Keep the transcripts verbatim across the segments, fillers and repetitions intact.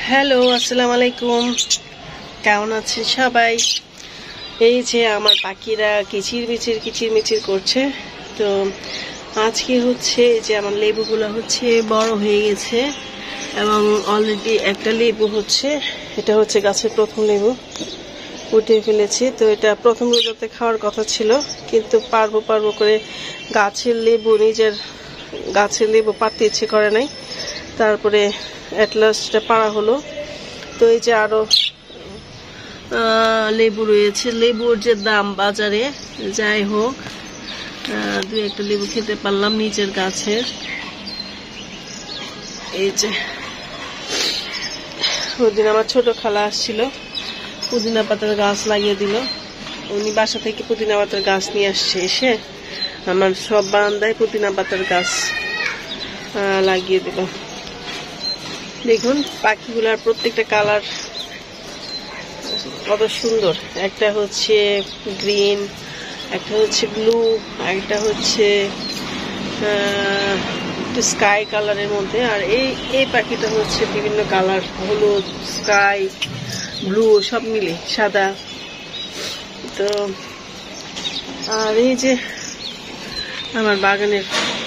Hello, আসসালামু আলাইকুম। কেমন আছেন সবাই? এই যে আমার পাখিরা কিচির মিচির কিচির মিচির করছে। তো আজকে হচ্ছে যে আমার লেবুগুলো হচ্ছে বড় হয়ে গেছে এবং অলরেডি একটা লেবু হচ্ছে, এটা হচ্ছে গাছের প্রথম লেবু, উঠিয়ে ফেলেছি। তো এটা প্রথম রোজাতে খাওয়ার কথা ছিল, কিন্তু পারবো পারবো করে গাছের লেবু নিজের গাছের লেবু পারতে ইচ্ছে করে নাই। তারপরে অ্যাট লাস্ট এটা পাড়া হলো। তো এই যে আরো লেবু রয়েছে। লেবুর যে দাম বাজারে, যাই হোক দুই একটা লেবু খেতে পারলাম নিজের গাছের। এই যে ওদিন আমার ছোট খালা আসছিল, পুদিনা পাতার গাছ লাগিয়ে দিল। উনি বাসা থেকে পুদিনা পাতার গাছ নিয়ে আসছে, এসে আমার সব বারান্দায় পুদিনা পাতার গাছ লাগিয়ে দিল। দেখুন পাখিগুলার প্রত্যেকটা কালার কত সুন্দর। একটা হচ্ছে গ্রিন, একটা হচ্ছে ব্লু, একটা হচ্ছে একটু স্কাই কালারের মধ্যে, আর এই এই পাখিটা হচ্ছে বিভিন্ন কালার, হলুদ, স্কাই, ব্লু সব মিলে সাদা। তো আর এই যে আমার বাগানের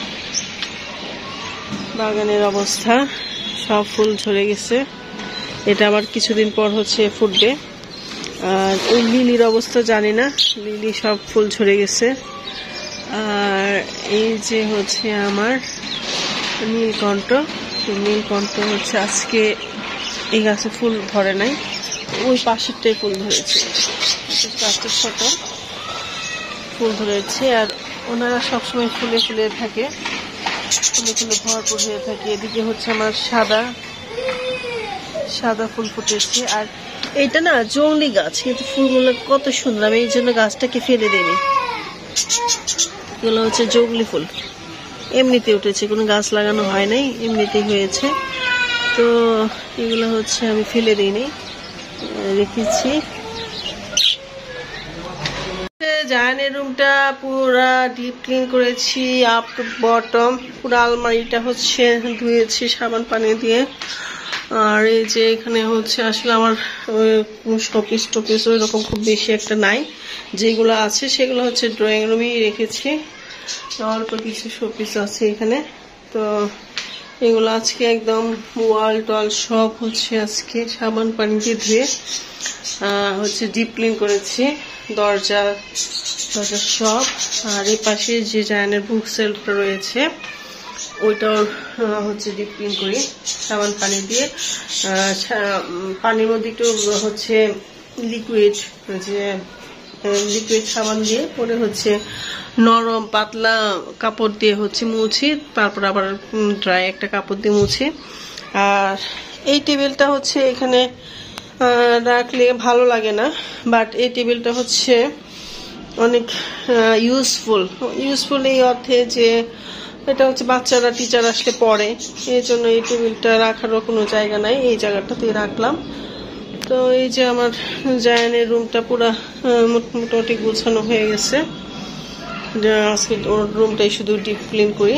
বাগানের অবস্থা, সব ফুল ঝরে গেছে। এটা আবার কিছুদিন পর হচ্ছে ফুটবে। আর ওই লিলির অবস্থা জানি না, লিলি সব ফুল ঝরে গেছে। আর এই যে হচ্ছে আমার নীলকণ্ঠ, নীলকণ্ঠ হচ্ছে আজকে এই গাছে ফুল ধরে নাই, ওই পাশেরটাই ফুল ধরেছে, গাছটা ছোট ফুল ধরেছে। আর ওনারা সবসময় ফুলে ফুলে থাকে, ফুলে ফুলে ভরপুর হয়ে থাকে। এদিকে হচ্ছে আমার সাদা সাদা ফুল ফুটেছে। আর এটা না জংলি গাছ, কিন্তু ফুলগুলো কত সুন্দর, আমি এই জন্য গাছটাকে ফেলে দিইনি। এগুলো হচ্ছে জংলি ফুল, এমনিতে উঠেছে, কোনো গাছ লাগানো হয় নাই, এমনিতেই হয়েছে। তো এগুলো হচ্ছে আমি ফেলে দিইনি, রেখেছি। জায়ানের রুমটা পুরা ডিপ ক্লিন করেছি, আপ টু বটম। পুরো আলমারিটা হচ্ছে ধুয়েছি সাবান পানি দিয়ে। আর এই যে এখানে হচ্ছে আসলে আমার শোপিস টোপিস ওই রকম খুব বেশি একটা নাই, যেগুলো আছে সেগুলো হচ্ছে ড্রয়িং রুমেই রেখেছি। অল্প কিছু শোপিস আছে এখানে। তো এগুলো আজকে একদম ওয়াল টল সব হচ্ছে আজকে সাবান পানি দিয়ে ধুয়ে হচ্ছে ডিপ ক্লিন করেছি, দরজা দরজা সব। আর এই পাশে যে জায়ানের বুক সেলফটা রয়েছে ওইটাও হচ্ছে ডিপ ক্লিন করি সাবান পানি দিয়ে। পানির মধ্যে একটু হচ্ছে লিকুইড, যে লিকুইড সাবান দিয়ে পরে হচ্ছে নরম পাতলা কাপড় দিয়ে হচ্ছে মুছি, তারপর আবার ড্রাই একটা কাপড় দিয়ে মুছি। আর এই টেবিলটা হচ্ছে এখানে রাখলে ভালো লাগে না, বাট এই টেবিলটা হচ্ছে অনেক ইউজফুল। ইউজফুল এই অর্থে যে এটা হচ্ছে বাচ্চারা টিচার আসলে পড়ে, এই জন্য এই টেবিলটা রাখারও কোনো জায়গা নাই, এই জায়গাটাতে রাখলাম। তো এই যে আমার জায়ানের রুমটা পুরা মোটামুটি গোছানো হয়ে গেছে। আজকে ওর রুমটাই শুধু ডিপ ক্লিন করি।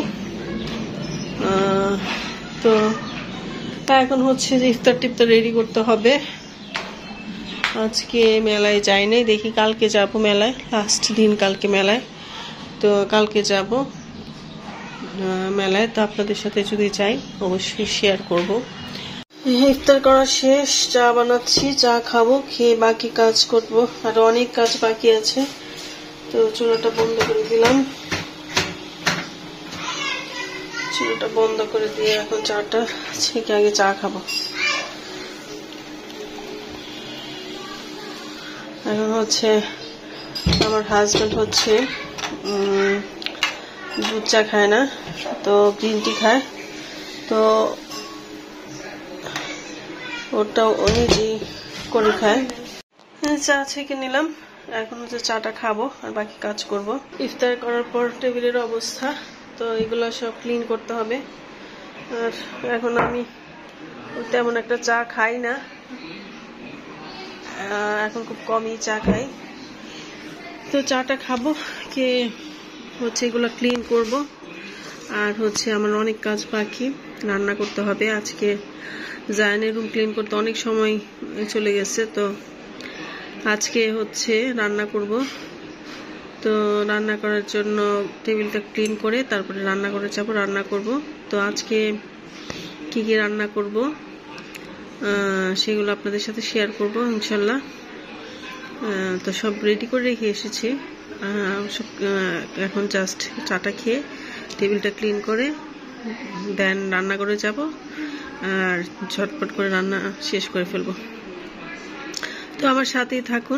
তো তা এখন হচ্ছে যে ইফতার টিফতার রেডি করতে হবে। আজকে মেলায় যাই নাই, দেখি কালকে যাব মেলায়, লাস্ট দিন কালকে মেলায়। তো কালকে যাব মেলায়, তো আপনাদের সাথে যদি যাই অবশ্যই শেয়ার করব। ইফতার করা শেষ, চা বানাচ্ছি, চা খাবো, খেয়ে বাকি কাজ করব। আর অনেক কাজ বাকি আছে। তো চুলাটা বন্ধ করে দিলাম, চুলাটা বন্ধ করে দিয়ে এখন চাটা ছেঁকে আগে চা খাবো। এখন হচ্ছে আমার হাজবেন্ড হচ্ছে দুধ চা খায় না, তো গ্রিন টি খায়। তো ওটাও ও নিজেই করে খায়। চা ছেঁকে নিলাম, এখন হচ্ছে চাটা খাবো আর বাকি কাজ করব। ইফতার করার পর টেবিলের অবস্থা, তো এগুলো সব ক্লিন করতে হবে। আর এখন আমি তেমন একটা চা খাই না, এখন খুব কমই চা খাই। তো চাটা খাবো, কে হচ্ছে এগুলো ক্লিন করব। আর হচ্ছে আমার অনেক কাজ বাকি, রান্না করতে হবে। আজকে জায়ানের রুম ক্লিন করতে অনেক সময় চলে গেছে। তো আজকে হচ্ছে রান্না করব। তো রান্না করার জন্য টেবিলটা ক্লিন করে তারপরে রান্না করে যাবো, রান্না করব। তো আজকে কি কি রান্না করব সেগুলো আপনাদের সাথে শেয়ার করব ইনশাল্লাহ। তো সব রেডি করে রেখে এসেছি, সব এখন জাস্ট চাটা খেয়ে টেবিলটা ক্লিন করে দেন রান্না করে যাব, আর ঝটপট করে রান্না শেষ করে ফেলবো। তো আমার সাথেই থাকুন।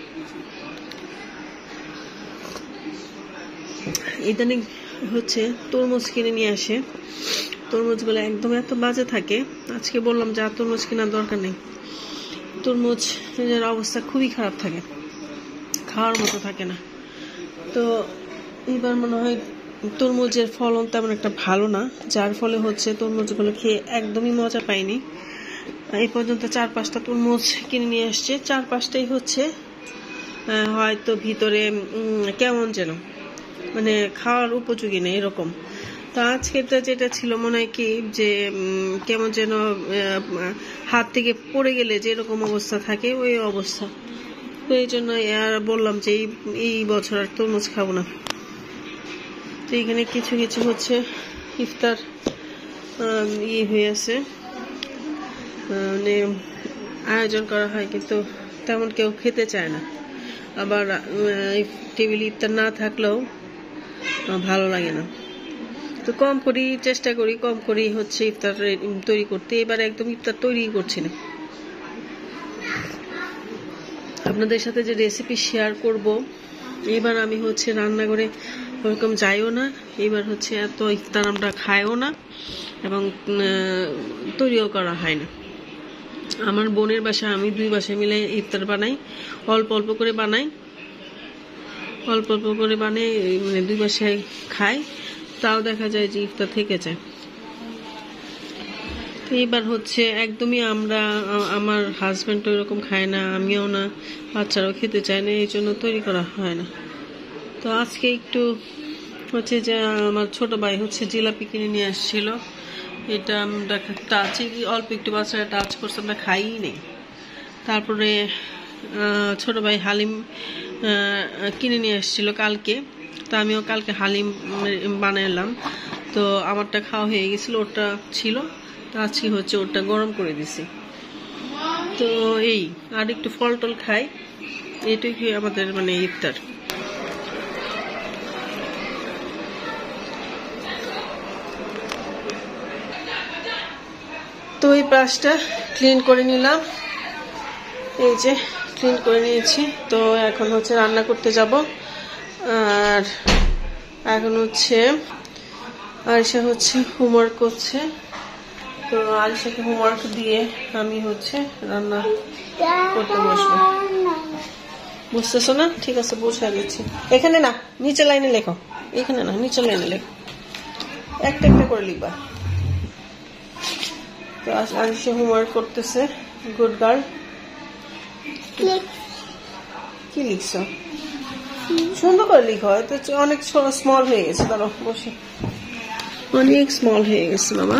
ইদানিং হচ্ছে তরমুজ কিনে নিয়ে আসে, তরমুজগুলো একদম এত বাজে থাকে। আজকে বললাম যে আর তরমুজ কেনার দরকার নেই, তরমুজের অবস্থা খুবই খারাপ থাকে, খাওয়ার মতো থাকে না। তো এবার মনে হয় তরমুজের ফলন তেমন একটা ভালো না, যার ফলে হচ্ছে তরমুজগুলো খেয়ে একদমই মজা পাইনি। এই পর্যন্ত চার পাঁচটা তরমুজ কিনে নিয়ে আসছে, চার পাঁচটাই হচ্ছে হয়তো ভিতরে কেমন যেন মানে খাওয়ার উপযোগী নেই এরকম। তো আজকেরটা যেটা ছিল মনে হয় কি যে কেমন যেন হাত থেকে পড়ে গেলে যেরকম অবস্থা থাকে ওই অবস্থা। তো এই জন্য আর বললাম যে এই বছর আর তরমুজ খাবো না। তো এখানে কিছু কিছু হচ্ছে ইফতার ইয়ে হয়ে আছে, মানে আয়োজন করা হয় কিন্তু তেমন কেউ খেতে চায় না। আবার টেবিলে ইফতার না থাকলেও ভালো লাগে না। তো কম করি, চেষ্টা করি কম করি হচ্ছে ইফতার তৈরি করতে। এবার একদম ইফতার তৈরি করছি না, আপনাদের সাথে যে রেসিপি শেয়ার করব। এবার আমি হচ্ছে রান্নাঘরে ওরকম যাইও না, এবার হচ্ছে এত ইফতার আমরা খাইও না এবং তৈরিও করা হয় না। আমার বোনের বাসায় আমি দুই বাসায় মিলে ইফতার বানাই, অল্প অল্প করে বানাই, অল্প অল্প করে বানিয়ে মানে দুই বাসায় খাই, তাও দেখা যায় যে ইফতার থেকে যায়। তো এবার হচ্ছে একদমই আমরা আমার হাজব্যান্ড এরকম খায় না, আমিও না, বাচ্চারাও খেতে চায় না, এই জন্য তৈরি করা হয় না। তো আজকে একটু হচ্ছে যে আমার ছোট ভাই হচ্ছে জিলাপি কিনে নিয়ে আসছিল, এটা আমরা টাচই অল্প একটু বাচ্চারা টাচ করছে, আমরা খাই নেই। তারপরে ছোট ভাই হালিম কিনে নিয়ে আসছিল কালকে, তো আমিও কালকে হালিম বানালাম। তো আমারটা খাওয়া হয়ে গেছিল, ওটা ছিল, তো আজকে হচ্ছে ওটা গরম করে দিছি। তো এই আর একটু ফল টল খাই, এটাই কি আমাদের মানে ইফতার। তো এই পাশটা ক্লিন করে নিলাম, এই যে ক্লিন করে নিয়েছি। তো এখন হচ্ছে রান্না করতে যাব। আর এখন হচ্ছে আরিশা হচ্ছে হোমওয়ার্ক করছে, তো আরিশাকে হোমওয়ার্ক দিয়ে আমি হচ্ছে রান্না করতে বসবো। বুঝতেছো না? ঠিক আছে, বসে দিচ্ছি। এখানে না, নিচে লাইনে লেখো, এখানে না নিচে লাইনে লেখো, একটা একটা করে লিখবা। তো আরিশা হোমওয়ার্ক করতেছে, গুড গার্ল। কি লিখছো? সুন্দর করে লিখো, তো অনেক স্মল হয়ে গেছে, দাঁড়াও বসে, অনেক স্মল হয়ে গেছে বাবা।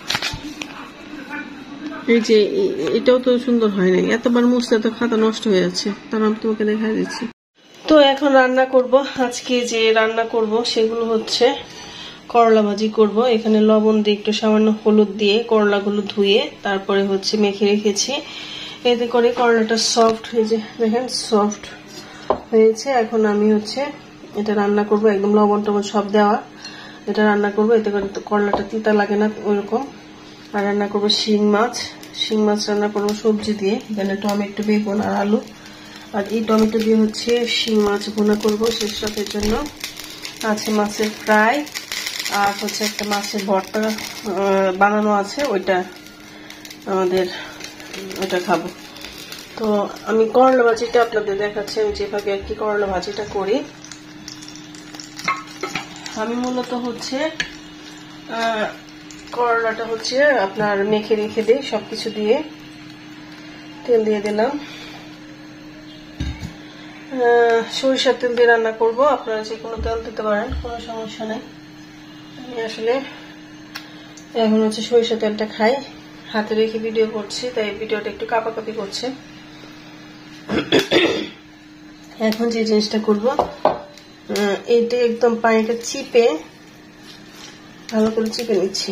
এই যে এটাও তো সুন্দর হয় নাই, এতবার মুছলে তো খাতা নষ্ট হয়ে যাচ্ছে, তার আমি তোমাকে দেখা দিচ্ছি। তো এখন রান্না করব, আজকে যে রান্না করব সেগুলো হচ্ছে করলা ভাজি করব। এখানে লবণ দিয়ে একটু সামান্য হলুদ দিয়ে করলাগুলো ধুয়ে তারপরে হচ্ছে মেখে রেখেছি, এতে করে করলাটা সফট হয়ে যায়, দেখেন সফট হয়েছে। এখন আমি হচ্ছে এটা রান্না করব, একদম লবণ টবণ সব দেওয়া, এটা রান্না করব, এতে করে করলাটা তিতা লাগে না ওইরকম। আর রান্না করবো শিং মাছ, শিং মাছ রান্না করবো সবজি দিয়ে, এখানে টমেটো, বেগুন আর আলু। আর এই টমেটো দিয়ে হচ্ছে শিং মাছ ভুনা করবো শেষ রাতের জন্য। আছে মাছের ফ্রাই, আর হচ্ছে একটা মাছের ভর্তা বানানো আছে, ওইটা আমাদের ওইটা খাবো। তো আমি করলা ভাজিটা আপনাদের দেখাচ্ছি, আমি যেভাবে আর কি করলা ভাজিটা করি। আমি মূলত হচ্ছে আহ করলাটা হচ্ছে আপনার মেখে রেখে দিই সবকিছু দিয়ে, তেল দিয়ে দিলাম, সরিষার তেল দিয়ে রান্না করব, আপনারা যে কোনো তেল দিতে পারেন, কোনো সমস্যা নেই। আমি আসলে এখন হচ্ছে সরিষার তেলটা খাই, হাতে রেখে ভিডিও করছি, তাই ভিডিওটা একটু কাঁপাকাঁপি করছে। এখন যে জিনিসটা করবো, এইটা একদম পানিটা চিপে ভালো করে চিপে নিচ্ছি।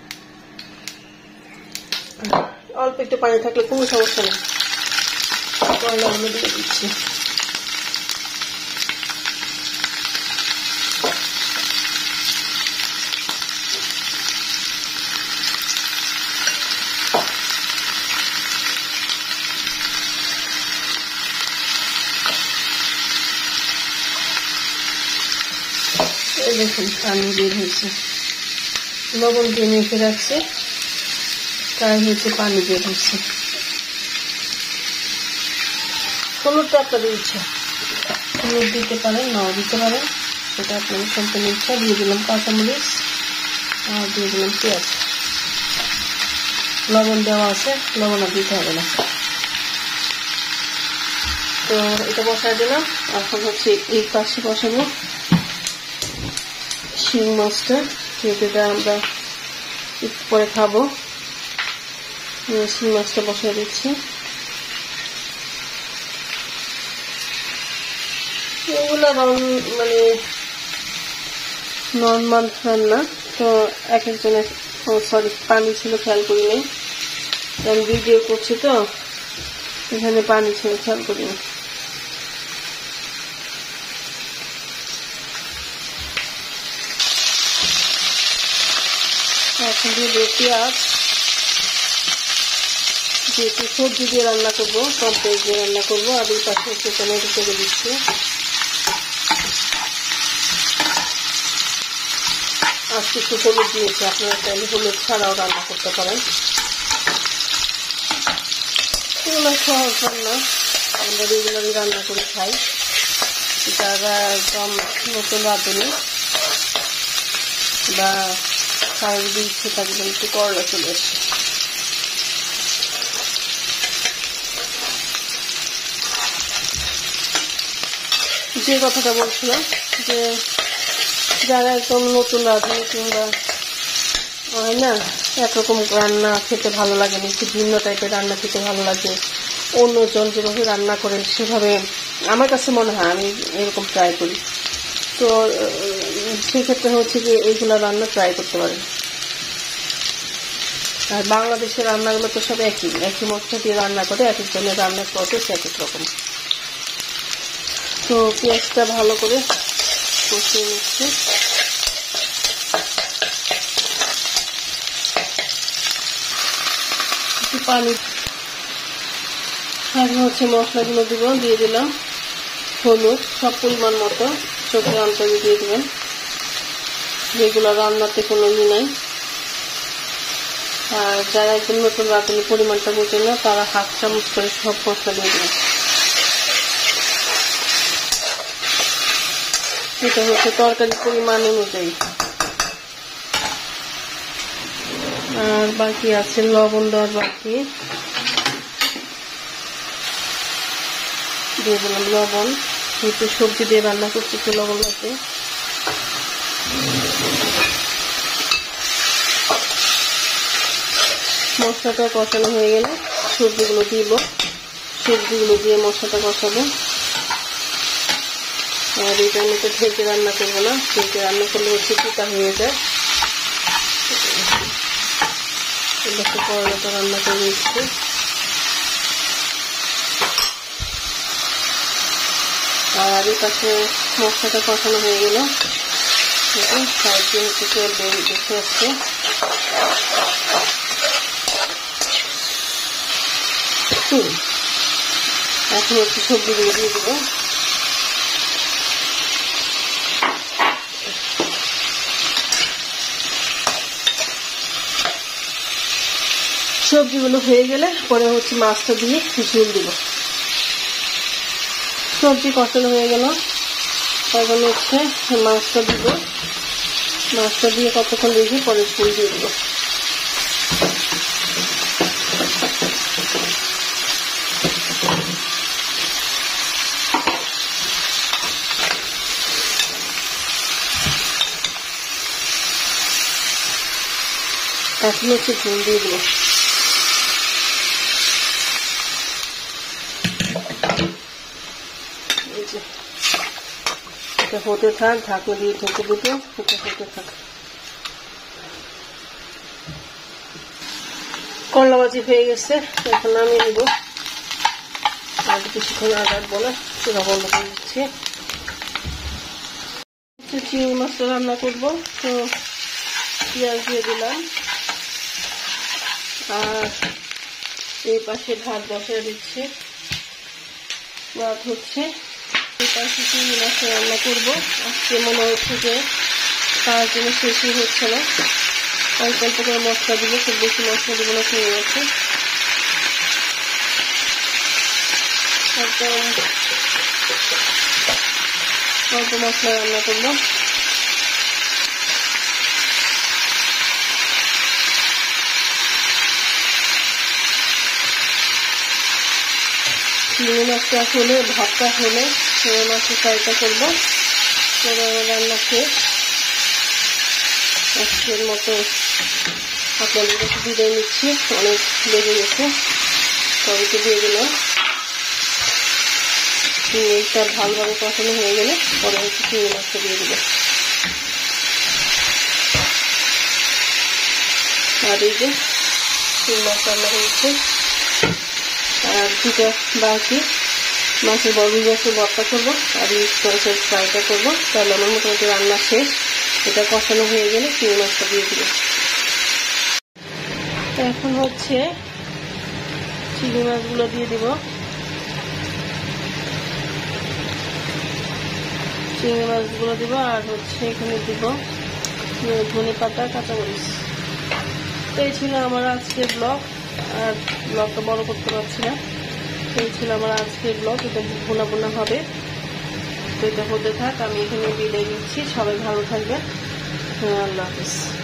অল্প একটু পানি থাকলে কোনো সমস্যা নেই, কয়লা আমি দিয়ে দিচ্ছি। দেখুন পানি বের হয়েছে, লবণ দিয়ে মেখে রাখছে, তাই হচ্ছে পানি বের হচ্ছে। হলুদটা আপনাদের ইচ্ছা, হলুদ দিতে পারেন, নাও দিতে পারেন, সেটা আপনাদের সম্পূর্ণ ইচ্ছা। দিয়ে দিলাম কাঁচামরিচ আর দিয়ে দিলাম পেঁয়াজ। লবণ দেওয়া আছে, লবণ আর দিতে হবে না। তো এটা বসায় দিলাম। এখন হচ্ছে এই পাশে বসাবো শিং মাছটা, যেটা আমরা একটু পরে খাবো। শিং মাছটা বসায় দিচ্ছি। এগুলো মানে নর্মাল রান্না, তো এক একজনের সরি পানি ছিল খেয়াল করি নাই, আমি ভিডিও করছি তো এখানে পানি ছিল খেয়াল করি না। এখন দিয়ে দেবো পেঁয়াজ, যেহেতু সবজি দিয়ে রান্না করবো, কম পেঁয়াজ দিয়ে রান্না করবো। আর এই পাশে একটু টমেটো করে দিচ্ছি। আর কিছু হলুদ দিয়েছি, আপনারা চাইলে হলুদ ছাড়াও রান্না করতে পারেন। এগুলো সহজ রান্না, আমরা রেগুলারই রান্না করে খাই। যারা একদম নতুন রাঁধুনি বা কারোর যদি ইচ্ছে থাকে একটু করলা চলে আসে। যে কথাটা বলছিলাম, যে যারা একদম নতুন রাঁধুনি কিংবা হয় না একরকম রান্না খেতে ভালো লাগে না, একটু ভিন্ন টাইপের রান্না খেতে ভালো লাগে, অন্যজন যেভাবে রান্না করেন সেভাবে আমার কাছে মনে হয় আমি এরকম ট্রাই করি। তো সেক্ষেত্রে হচ্ছে যে এইগুলা রান্না ট্রাই করতে পারেন। আর বাংলাদেশের রান্নাগুলো তো সব একই একই মশলা দিয়ে রান্না করে, এক একজনের রান্নার প্রসেস এক এক রকম। তো পেঁয়াজটা ভালো করে কষিয়ে নিচ্ছি। পানি এখন হচ্ছে মশলাগুলো দিব, দিয়ে দিলাম হলুদ সব পরিমাণ মতো, চোখের আন্দাজে দিয়ে দেবেন, যেগুলো রান্নাতে কোনো ই নাই। আর যারা একদম নতুন রাঁধুনি পরিমাণটা বোঝে না, তারা হাফ চামচ করে সব মশলা দিয়ে দেবেন। এটা হচ্ছে তরকারির পরিমাণ অনুযায়ী। আর বাকি আছে লবণ দেওয়ার বাকি, দিয়ে দিলাম লবণ। যেহেতু সবজি দিয়ে রান্না করছি একটু লবণ লাগবে। মশলাটা কষানো হয়ে গেলে সবজিগুলো দিব, সবজিগুলো দিয়ে মশলাটা কষাবো। আর এটা আমি তো ঢেকে রান্না করবো না, ঢেকে রান্না করলে হচ্ছে পিতা হয়ে যায়। একটু করলাটা রান্না করে দিচ্ছি। আর এই পাশে মশলাটা কষানো হয়ে গেল, সাইড দিয়ে হচ্ছে তেল দেখে আসছে। এখন হচ্ছে সবজিগুলো দিয়ে দেবো। সবজিগুলো হয়ে গেলে পরে হচ্ছে মাছটা দিয়ে ঝোল দিব। সবজি কষানো হয়ে গেল, এখন হচ্ছে মাছটা দিব। মাছটা দিয়ে কতক্ষণ রেখে পরে ঝোল দিয়ে দেবো। এখন হচ্ছে ঝোল দিয়ে দেবো। যে এটা হতে থাক, ঢাকনা দিয়ে ঢেকে দিতে, এটা হতে থাক। করলা ভাজি হয়ে গেছে, এখন নামিয়ে নিব। আর কিছুক্ষণ আর রাখবো না, চুলা বন্ধ করে দিচ্ছি। চিংড়ি মাছটা রান্না করবো, তো পেঁয়াজ দিয়ে দিলাম। আর এই পাশে ভাত বসিয়ে দিচ্ছি, ভাত হচ্ছে। এই পাশে চিংড়ি মাছ রান্না করবো। আজকে মনে হচ্ছে যে তার জন্য শেষই হচ্ছে না, অল্প অল্প করে মশলা দিব, খুব বেশি মশলা দিব না, খেয়ে গেছে। একদম অল্প মশলা রান্না করবো। চিংড়ি মাছটা হলে, ভাতটা হলে চিংড়ি মাছের ফ্রাইটা করবো। রান্না শেষ। আজকের মতো আপনাদের কাছে বিদায় নিচ্ছি, অনেক লেগে গেছে, তবে তো দিয়ে দিলাম। চিংড়িটা ভালোভাবে কষানো হয়ে গেলে পরে হচ্ছে চিংড়ি মাছটা দিয়ে দিল। আর এই যে চিংড়ি মাছ রান্না হয়েছে। আর দুটো বাকি মাছের বড় মাছের ভর্তা করবো, আর মিক্স করে ফ্রাইটা করবো। তাহলে আমার মোটামুটি রান্না শেষ। এটা কষানো হয়ে গেলে চিংড়ি মাছটা দিয়ে দিল। এখন হচ্ছে চিংড়ি মাছগুলো দিয়ে দিব। চিংড়ি মাছগুলো দিব, আর হচ্ছে এখানে দিব ধনে পাতা, কাঁচামরিচ। তো এই ছিল আমার আজকের ব্লগ। আর ব্লগটা বড় করতে পারছি না। এই ছিল আমার আজকের ব্লগ। এটা বোনা বোনা হবে, তো এটা হতে থাক। আমি এখানে বিদায় নিচ্ছি। সবাই ভালো থাকবেন। আল্লাহ হাফেজ।